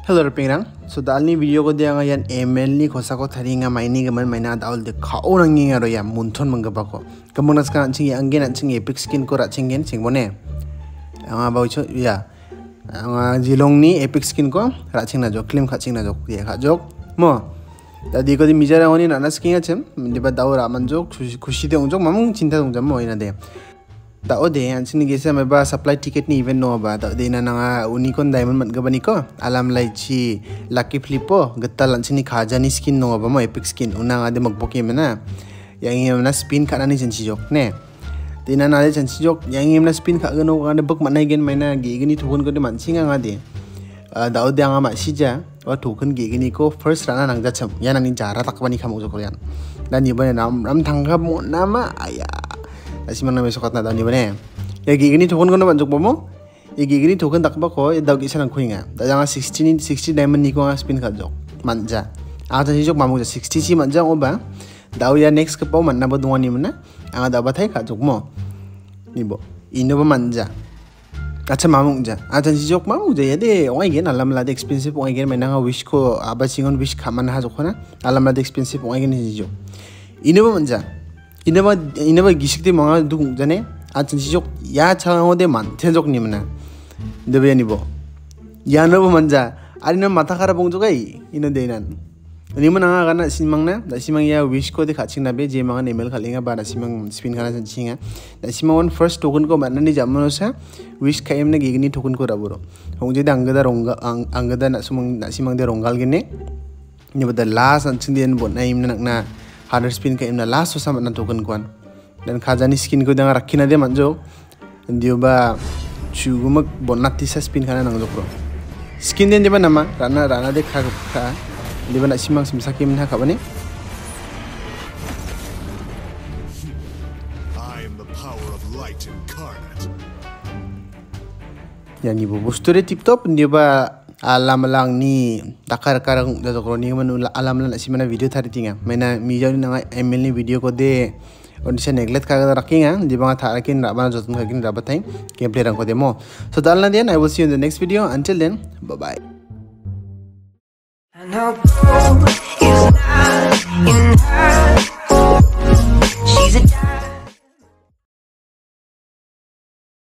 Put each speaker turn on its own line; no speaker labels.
Hello pengrang, so dalni video ko dia ngayon ML ni kosa ko tharinga maini gaman maina daul de khao rangi ngaro ya munthon manggaba ko kamunas kan chingi anggen chingi epic skin ko ra chingen singbone anga baucho ya anga jilong ni epic skin ko ra chingna jo claim kha chingna jo ye kha jok mo tadi ko di mijara oni nana skin achem diba daul ra manjok khushi de ongjok mamung cinta ongjam mo ina de tao de an sini gesa me ba supply ticket ni even no ba tao de na nga unicorn diamond mat gabani ko alam lai chi lucky flipo gatal an sini khaja ni skin no ba mo epic skin una nga de magboki mena yang yem na spin kana ni janchi jok ne de na de janchi jok yang yem na spin kha gano nga de bak manai gen maina ge gini thukun ko de mansinga nga de tao de nga ma sija wa thukun ge gini ko first rana nang jacham ya nang ni jara takbani khamu jok yan dan ni ba nam thangga mo nama aya asimang na mesokot na daw ni bane ya gigini thokon kono banjok bomo ya gigini thokon takba ko daw gi sanang khuinga da janga 60 diamond ni ko spin kha jok manja a ta jok mamu 60 si manja oba daw ya next ke pau manna bodwa ni mana anga da bathai kha jok mo ni bo ino ba manja acha mamu ja a ta jok mamu ja ya de oi gen alam la de expensive oi gen mena wish ko aba singon wish khamana ha jok na alam la de expensive oi gen ni jok ino ba manja inaba gisikde mga dung jane achin sijok ya changode man tejok nimna debe ni bo ya no manja arina mata khara bongjoga ino deinan nimana nga kana simangna da simang ya wish ko de khaching na be je manga email khalinga ba da simang spin kana chinga da simang one first token ko manani jamano sa wish khaim na gigni token ko raburo hongje da angada na simang de rongal gene ni ba da last an chindien bon na imna na harder spin ka imna last sama na token kuan dan khajani skin ko dang rakhina de manjo ndio ba chugumak bonati sa spin kana nang jokro skin den deba nama rana de kha deba na simang simsaki minha khabani
I am the power of light incarnate
yani bo bustore tip top ndio ba alam lang ni takar karang jokro ni manu alam lan simana video thari tinga maina mi jawni na ML ni video ko de onse neglect ka rakinga di banga tharakin rabana jotun kakin rabatai gameplay rang ko demo so dalna den I will see you in the next video until then bye bye
I know is not in her.